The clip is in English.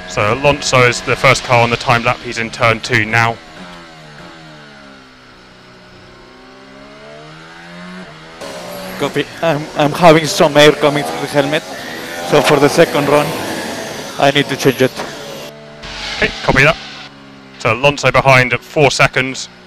So Alonso is the first car on the time lap, he's in turn 2 now. Copy. I'm having some air coming through the helmet, so for the second run I need to change it. Okay, copy that. So Alonso behind at 4 seconds.